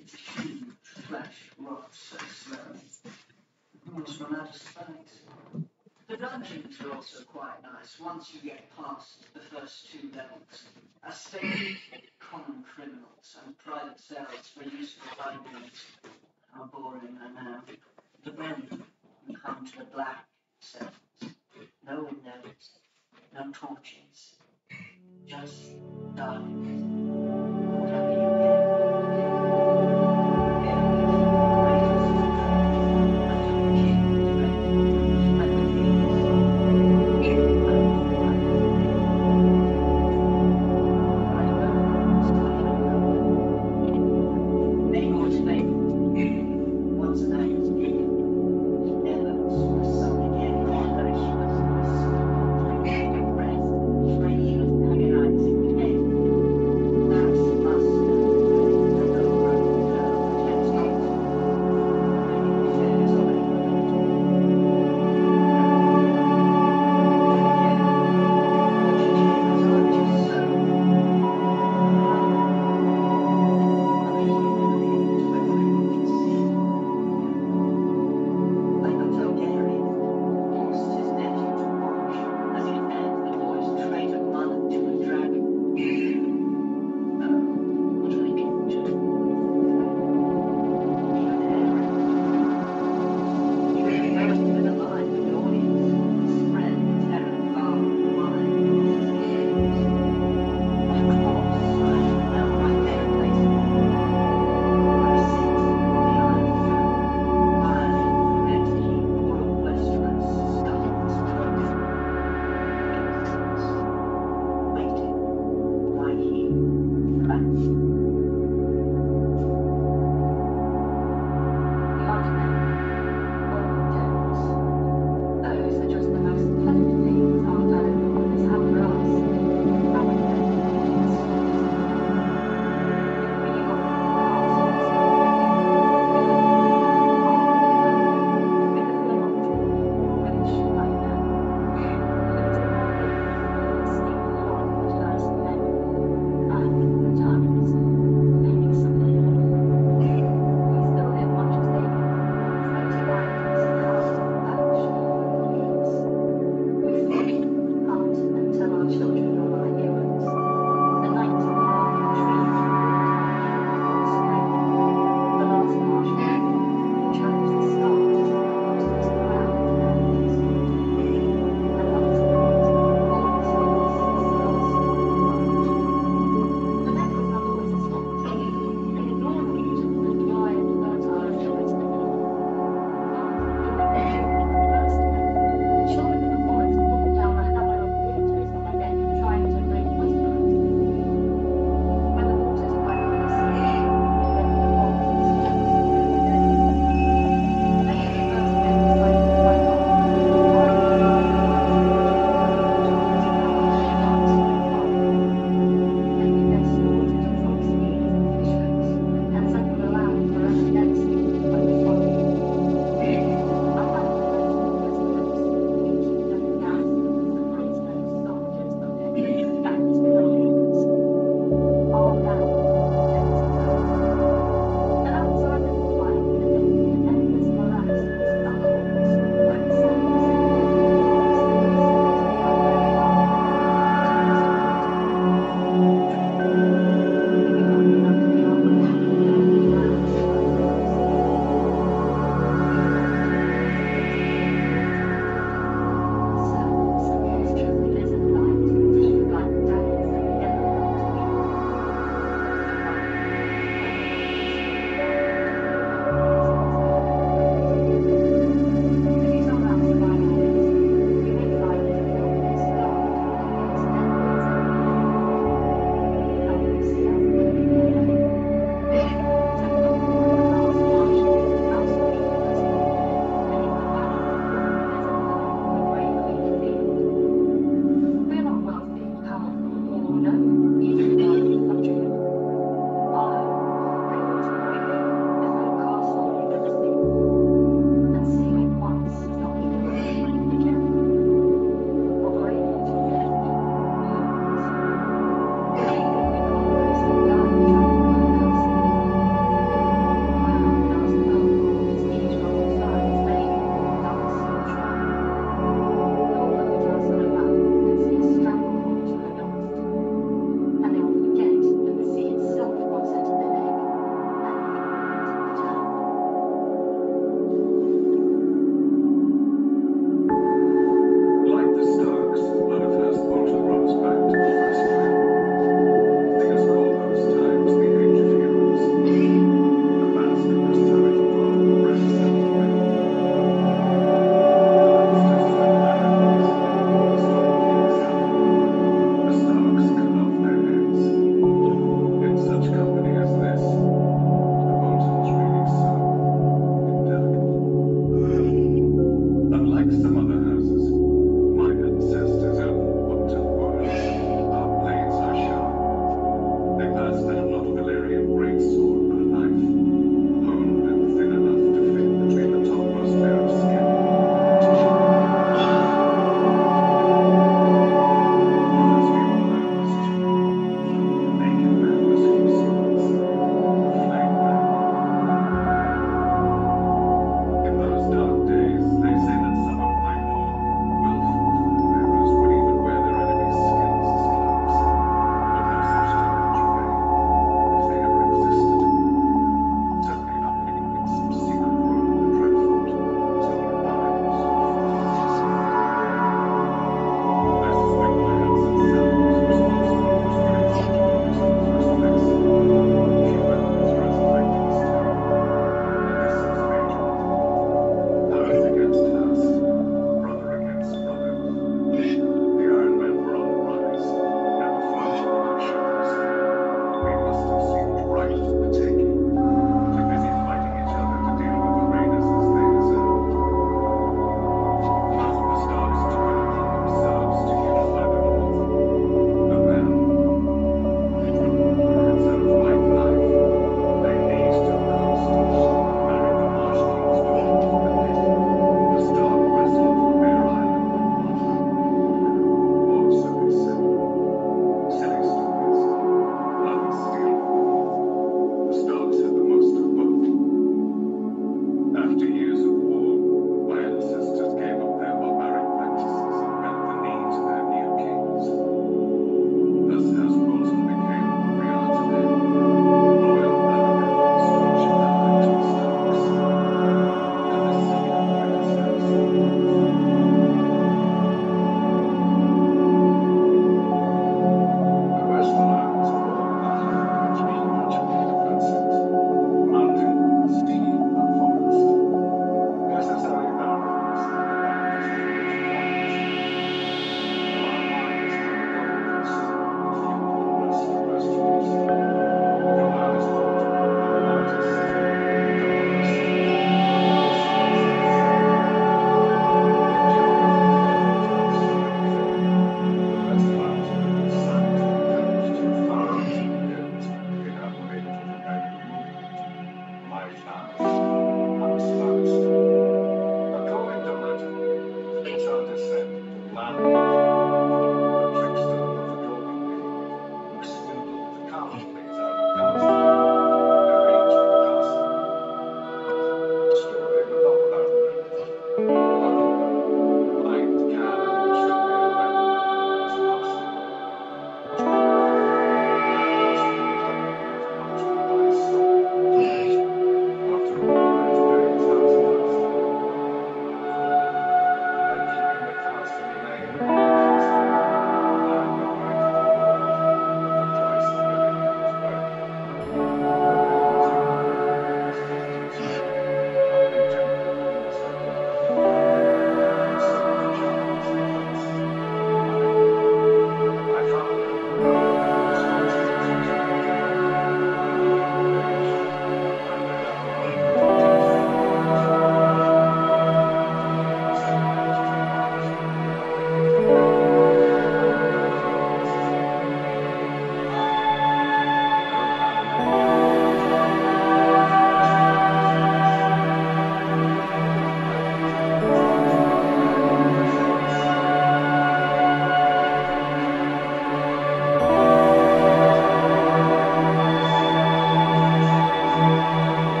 Huge flesh rots so slowly. Almost run out of space. The dungeons are also quite nice once you get past the first two levels. A stable for common criminals and private cells for useful libraries. How boring, I know. But then you come to the black cells. No windows, no torches, just darkness. Whatever you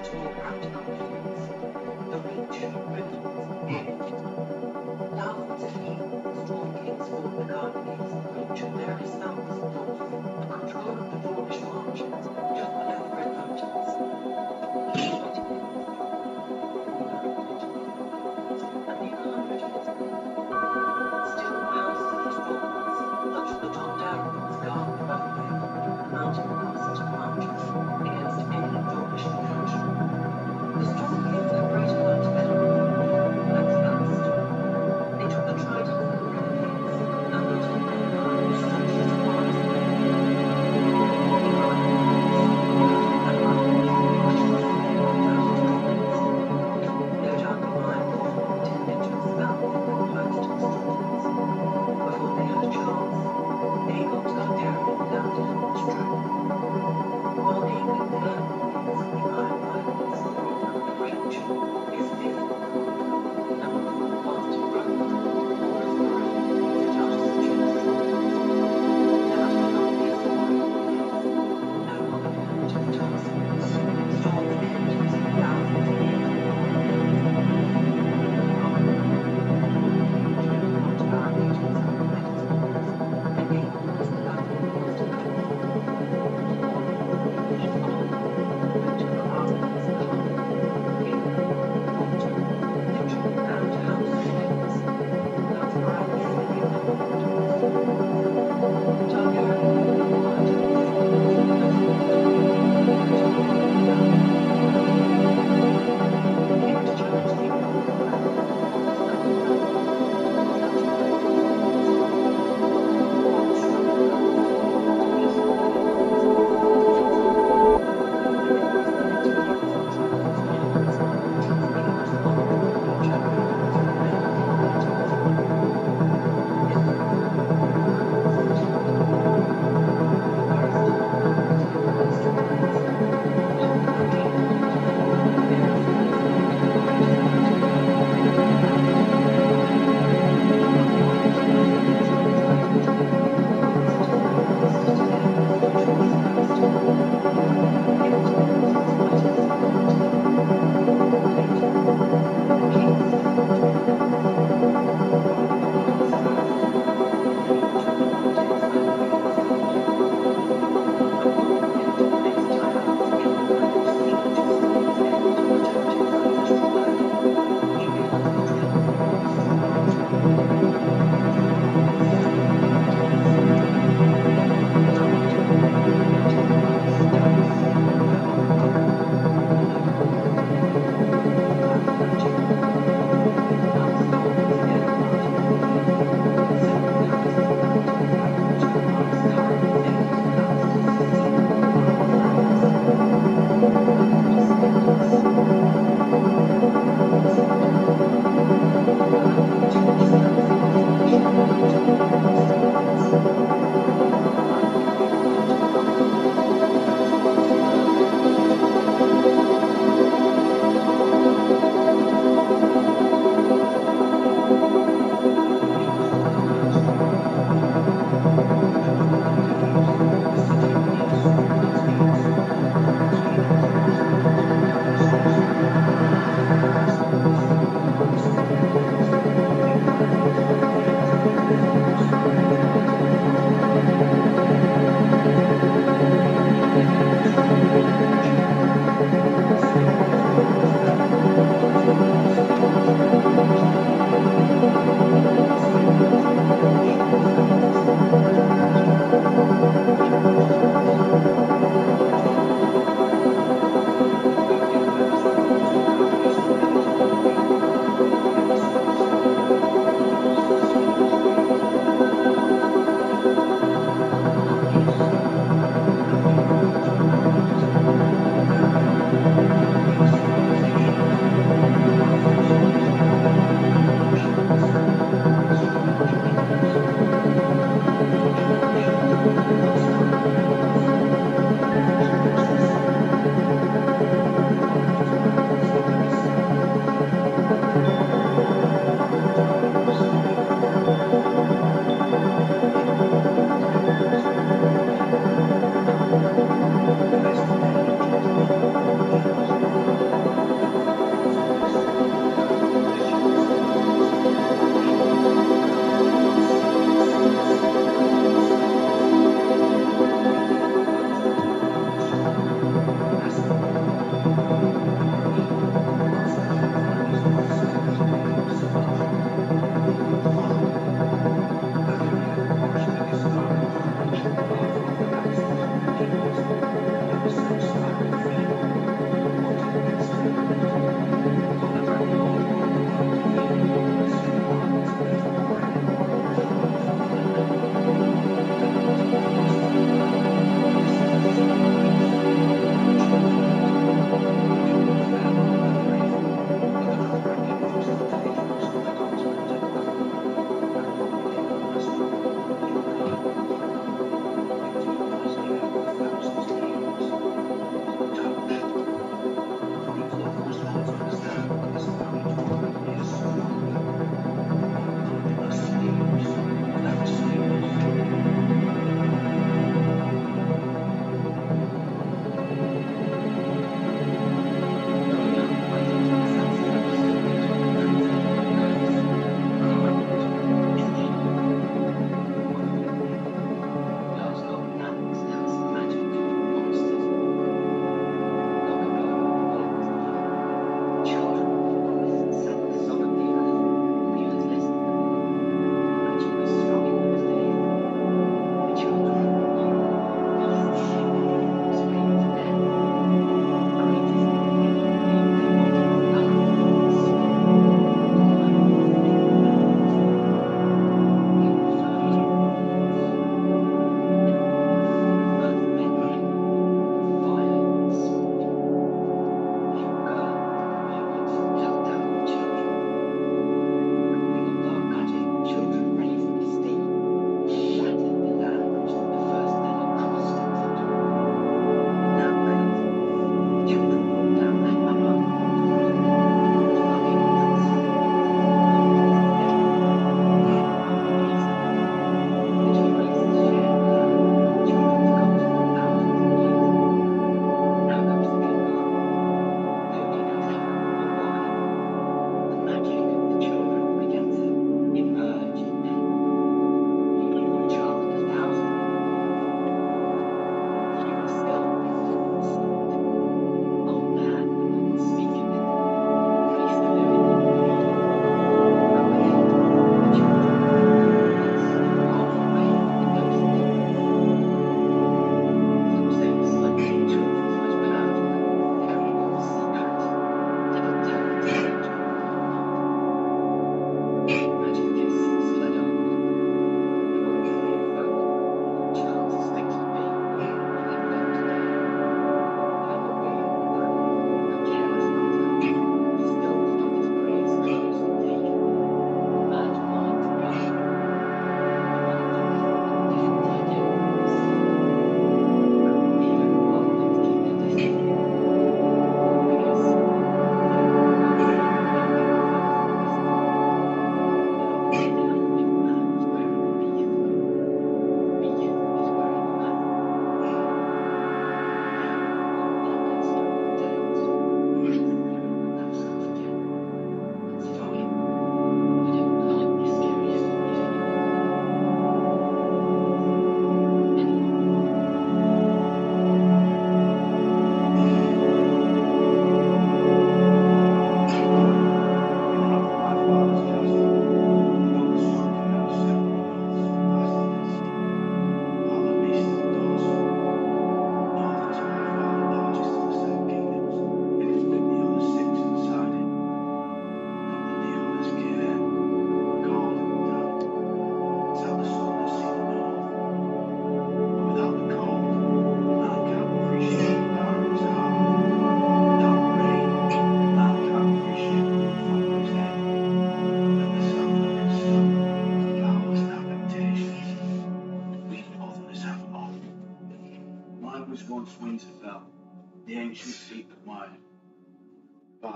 to more practical things. The Reach, Rift, thousands of heathens, Storm Kings fought the Garden Gates of the Reach and various numbers of North, control of the Dwarvish marches, just below the Red Mountains. Each fighting in the and even 100 years ago, still the houses of the Storms, such as the John Darrow's guard the roadway, the mountain passes and marches against any Dwarvish incursion. The Storm Kings had great work to better that's first. They took the tridents of the Renegades and built an empire such as was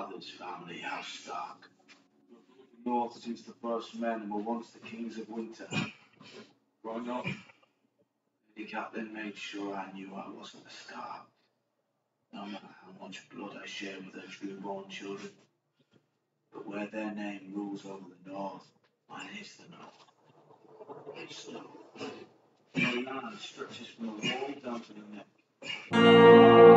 father's family, House Stark. We've been north since the first men were once the kings of winter. Growing up, the captain made sure I knew I wasn't a Stark, no matter how much blood I shared with her true-born children. But where their name rules over the north, mine is the north. It's snow. The land stretches from the wall down to the neck.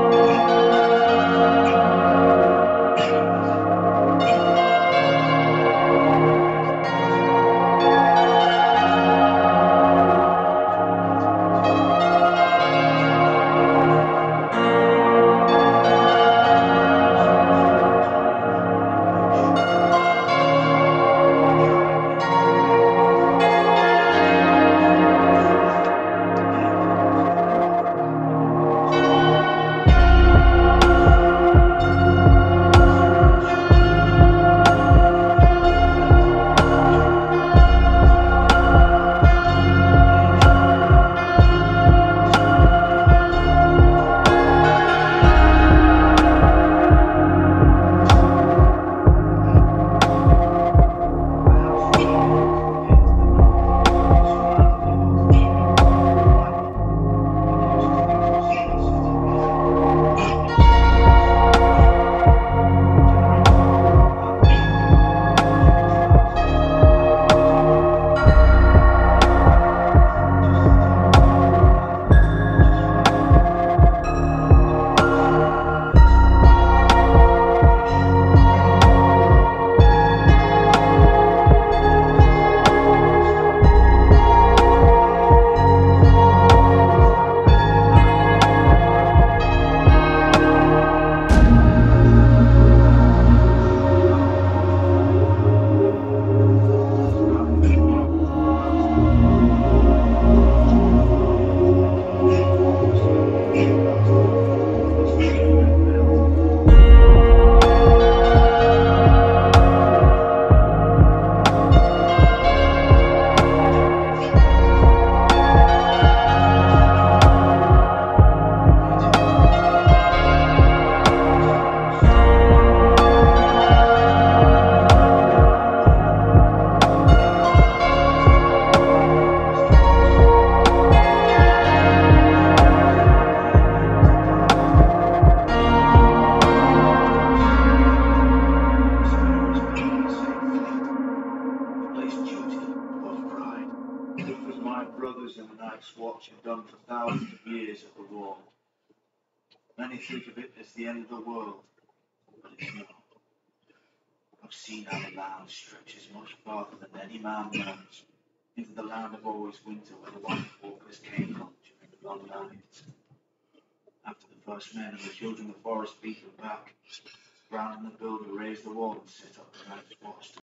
My brothers in the Night's Watch have done for thousands of years at the war. Many think of it as the end of the world, but it's not. I've seen how the land stretches much farther than any man knows, into the land of always winter where the White Walkers came from during the long night. After the first men and the children of the forest beat them back, Brandon the Builder raised the wall and set up the Night's Watch.